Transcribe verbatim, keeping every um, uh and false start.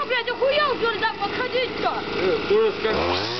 опять охуел, говорит, да, подходить-то. Э, тоже скажи.